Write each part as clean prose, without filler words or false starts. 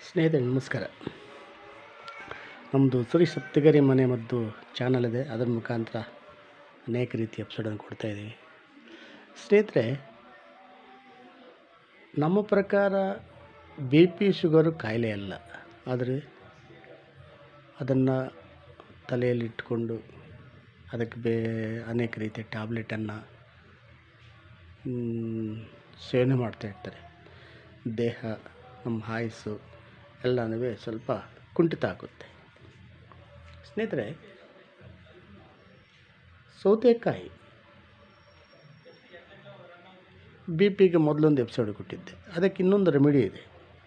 ಸ್ನೇಹಿತರೆ ನಮಸ್ಕಾರ. ನಮ್ಮದು ಶ್ರೀ ಸಪ್ತಗಿರಿ ಮನೆ ಮದ್ದು ಚಾನಲ್ ಇದೆ. ಅದರ ಮುಖಾಂತರ ಅನೇಕ ರೀತಿಯ ಎಪಿಸೋಡನ್ನು ಕೊಡ್ತಾಯಿದ್ದೀವಿ. ಸ್ನೇಹಿತರೆ, ನಮ್ಮ ಪ್ರಕಾರ ಬಿ ಪಿ ಶುಗರು ಕಾಯಿಲೆ ಅಲ್ಲ. ಆದರೆ ಅದನ್ನು ತಲೆಯಲ್ಲಿಟ್ಟುಕೊಂಡು ಅದಕ್ಕೆ ಅನೇಕ ರೀತಿಯ ಟ್ಯಾಬ್ಲೆಟನ್ನು ಸೇವನೆ ಮಾಡ್ತಾಯಿರ್ತಾರೆ. ದೇಹ, ನಮ್ಮ ಆಯಸ್ಸು ಎಲ್ಲನೂ ಸ್ವಲ್ಪ ಕುಂಠಿತ ಆಗುತ್ತೆ. ಸ್ನೇಹಿತರೆ, ಸೌತೆಕಾಯಿ ಬಿ ಪಿಗೆ ಮೊದಲೊಂದು ಎಪಿಸೋಡ್ ಕೊಟ್ಟಿದ್ದೆ. ಅದಕ್ಕೆ ಇನ್ನೊಂದು ರೆಮಿಡಿ ಇದೆ.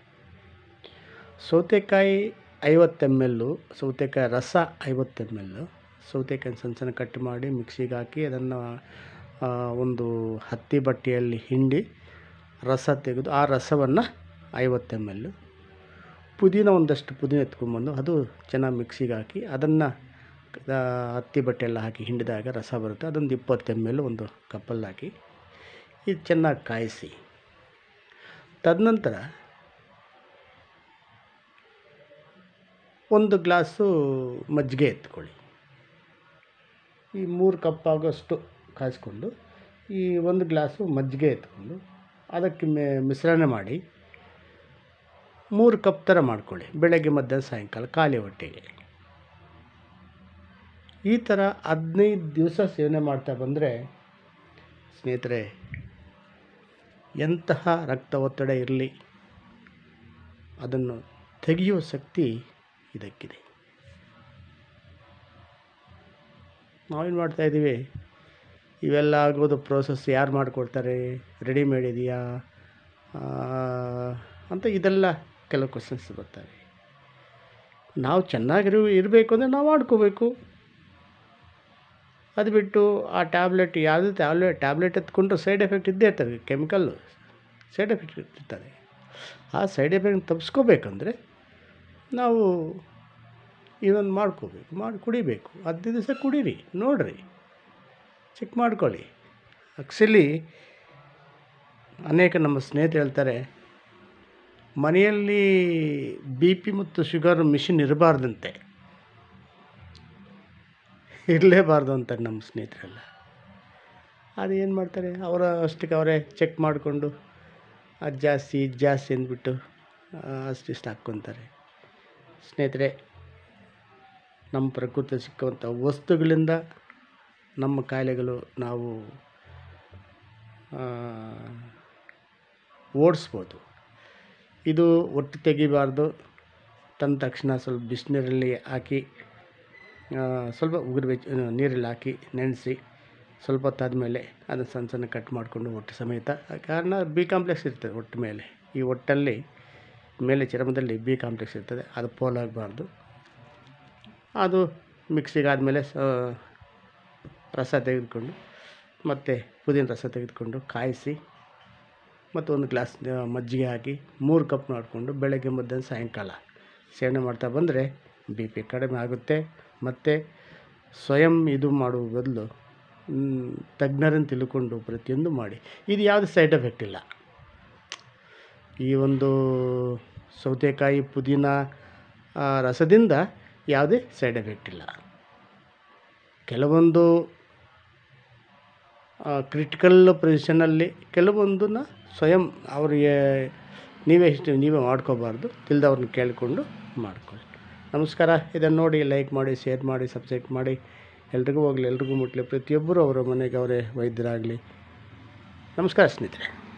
ಸೌತೆಕಾಯಿ 50 ml, ಸೌತೆಕಾಯಿ ರಸ 50 ml. ಸೌತೆಕಾಯಿ ಸಣ್ಣ ಸಣ್ಣ ಕಟ್ ಮಾಡಿ ಮಿಕ್ಸಿಗೆ ಹಾಕಿ ಅದನ್ನು ಒಂದು ಹತ್ತಿ ಬಟ್ಟೆಯಲ್ಲಿ ಹಿಂಡಿ ರಸ ತೆಗೆದು ಆ ರಸವನ್ನು 50 ml. ಪುದೀನ ಒಂದಷ್ಟು ಪುದೀನ ಎತ್ಕೊಂಡ್ಬಂದು ಅದು ಚೆನ್ನಾಗಿ ಮಿಕ್ಸಿಗೆ ಹಾಕಿ ಅದನ್ನು ಹತ್ತಿ ಬಟ್ಟೆಲ್ಲ ಹಾಕಿ ಹಿಂಡಿದಾಗ ರಸ ಬರುತ್ತೆ. ಅದೊಂದು 20 ml ಒಂದು ಕಪ್ಪಲ್ಲಿ ಹಾಕಿ ಇದು ಚೆನ್ನಾಗಿ ಕಾಯಿಸಿ, ತದನಂತರ 1 ಗ್ಲಾಸು ಮಜ್ಜಿಗೆ ಎತ್ಕೊಳ್ಳಿ. ಈ 3 ಕಪ್ ಆಗೋಷ್ಟು ಕಾಯಿಸ್ಕೊಂಡು ಈ 1 ಗ್ಲಾಸು ಮಜ್ಜಿಗೆ ಎತ್ಕೊಂಡು ಅದಕ್ಕೆ ಮಿಶ್ರಣ ಮಾಡಿ 3 ಕಪ್ ಥರ ಮಾಡ್ಕೊಳ್ಳಿ. ಬೆಳಗ್ಗೆ ಮಧ್ಯಾಹ್ನ ಸಾಯಂಕಾಲ ಖಾಲಿ ಹೊಟ್ಟೆಗೆ. ಈ ಥರ 15 ದಿವಸ ಸೇವನೆ ಮಾಡ್ತಾ ಬಂದರೆ ಸ್ನೇಹಿತರೆ, ಎಂತಹ ರಕ್ತ ಒತ್ತಡ ಇರಲಿ ಅದನ್ನು ತೆಗೆಯುವ ಶಕ್ತಿ ಇದಕ್ಕಿದೆ. ನಾವೇನು ಮಾಡ್ತಾಯಿದ್ದೀವಿ, ಇವೆಲ್ಲ ಆಗೋದು ಪ್ರೋಸೆಸ್ ಯಾರು ಮಾಡಿಕೊಡ್ತಾರೆ, ರೆಡಿಮೇಡ್ ಇದೆಯಾ ಅಂತ ಇದೆಲ್ಲ ಕೆಲವು ಕ್ವಶನ್ಸ್ ಬರ್ತವೆ. ನಾವು ಇರಬೇಕು ಅಂದರೆ ನಾವು ಮಾಡ್ಕೋಬೇಕು. ಅದು ಬಿಟ್ಟು ಆ ಟ್ಯಾಬ್ಲೆಟ್ ಯಾವುದೇ ಟ್ಯಾಬ್ಲೆಟ್ ಎತ್ಕೊಂಡ್ರೆ ಸೈಡ್ ಎಫೆಕ್ಟ್ ಇದ್ದೇ ಇರ್ತದೆ. ಕೆಮಿಕಲ್ಲು ಸೈಡ್ ಎಫೆಕ್ಟ್ ಇರ್ತದೆ. ಆ ಸೈಡ್ ಎಫೆಕ್ಟ್ ತಪ್ಪಿಸ್ಕೋಬೇಕಂದ್ರೆ ನಾವು ಇದನ್ನು ಮಾಡಿ ಕುಡಿಬೇಕು. 15 ದಿವಸ ಕುಡೀರಿ, ನೋಡಿರಿ, ಚೆಕ್ ಮಾಡ್ಕೊಳ್ಳಿ. ಆ್ಯಕ್ಚುಲಿ ಅನೇಕ ನಮ್ಮ ಸ್ನೇಹಿತರು ಹೇಳ್ತಾರೆ, ಮನೆಯಲ್ಲಿ ಬಿ ಪಿ ಮತ್ತು ಶುಗರ್ ಮಿಷಿನ್ ಇರಬಾರ್ದಂತೆ, ಇರಲೇಬಾರ್ದು ಅಂತಾರೆ ನಮ್ಮ ಸ್ನೇಹಿತರೆಲ್ಲ. ಅದು ಏನು ಮಾಡ್ತಾರೆ, ಅವರ ಅಷ್ಟಕ್ಕೆ ಅವರೇ ಚೆಕ್ ಮಾಡಿಕೊಂಡು ಅದು ಜಾಸ್ತಿ ಇದು ಜಾಸ್ತಿ ಅಂದ್ಬಿಟ್ಟು ಅಷ್ಟಿಷ್ಟು ಹಾಕ್ಕೊತಾರೆ. ಸ್ನೇಹಿತರೆ, ನಮ್ಮ ಪ್ರಕೃತಿ ಸಿಕ್ಕುವಂಥ ವಸ್ತುಗಳಿಂದ ನಮ್ಮ ಕಾಯಿಲೆಗಳು ನಾವು ಓಡಿಸ್ಬೋದು. ಇದು ಒಟ್ಟು ತೆಗಿಬಾರ್ದು. ತಂದ ತಕ್ಷಣ ಸ್ವಲ್ಪ ಬಿಸಿನೀರಲ್ಲಿ ಹಾಕಿ ಸ್ವಲ್ಪ ನೀರಲ್ಲಿ ಹಾಕಿ ನೆನೆಸಿ ಸ್ವಲ್ಪ ಹೊತ್ತಾದಮೇಲೆ ಅದನ್ನು ಸಣ್ಣ ಸಣ್ಣ ಕಟ್ ಮಾಡಿಕೊಂಡು ಹೊಟ್ಟೆ ಸಮೇತ, ಕಾರಣ ಬಿ ಕಾಂಪ್ಲೆಕ್ಸ್ ಇರ್ತದೆ ಹೊಟ್ಟೆ ಮೇಲೆ. ಈ ಹೊಟ್ಟಲ್ಲಿ ಮೇಲೆ ಚರ್ಮದಲ್ಲಿ ಬಿ ಕಾಂಪ್ಲೆಕ್ಸ್ ಇರ್ತದೆ, ಅದು ಪೋಲಾಗಬಾರ್ದು. ಅದು ಮಿಕ್ಸಿಗೆ ಆದಮೇಲೆ ರಸ ತೆಗೆದುಕೊಂಡು ಮತ್ತು ಪುದೀನ ರಸ ತೆಗೆದುಕೊಂಡು ಕಾಯಿಸಿ ಮತ್ತು 1 ಗ್ಲಾಸ್ ಮಜ್ಜಿಗೆ ಹಾಕಿ 3 ಕಪ್ ಮಾಡಿಕೊಂಡು ಬೆಳಗ್ಗೆ ಮಧ್ಯಾಹ್ನ ಸಾಯಂಕಾಲ ಸೇವನೆ ಮಾಡ್ತಾ ಬಂದರೆ ಬಿ ಪಿ ಕಡಿಮೆ ಆಗುತ್ತೆ. ಮತ್ತು ಸ್ವಯಂ ಇದು ಮಾಡುವ ಬದಲು ತಜ್ಞರನ್ನು ತಿಳ್ಕೊಂಡು ಪ್ರತಿಯೊಂದು ಮಾಡಿ. ಇದು ಯಾವುದೇ ಸೈಡ್ ಎಫೆಕ್ಟ್ ಇಲ್ಲ. ಈ ಒಂದು ಸೌತೆಕಾಯಿ ಪುದೀನ ರಸದಿಂದ ಯಾವುದೇ ಸೈಡ್ ಎಫೆಕ್ಟ್ ಇಲ್ಲ. ಕೆಲವೊಂದು ಕ್ರಿಟಿಕಲ್ ಪೊಸಿಷನಲ್ಲಿ ಕೆಲವೊಂದನ್ನು ಸ್ವಯಂ ಅವರಿಗೆ ನೀವೇ ಮಾಡ್ಕೋಬಾರ್ದು. ತಿಳಿದವ್ರನ್ನ ಕೇಳಿಕೊಂಡು ಮಾಡ್ಕೊಳ್ಳಿ. ನಮಸ್ಕಾರ. ಇದನ್ನು ನೋಡಿ ಲೈಕ್ ಮಾಡಿ, ಶೇರ್ ಮಾಡಿ, ಸಬ್ಸ್ಕ್ರೈಬ್ ಮಾಡಿ. ಎಲ್ರಿಗೂ ಹೋಗಲಿ, ಎಲ್ರಿಗೂ ಮುಟ್ಟಲಿ. ಪ್ರತಿಯೊಬ್ಬರು ಅವರ ಮನೆಗೆ ಅವರೇ ವೈದ್ಯರಾಗಲಿ. ನಮಸ್ಕಾರ ಸ್ನೇಹಿತರೆ.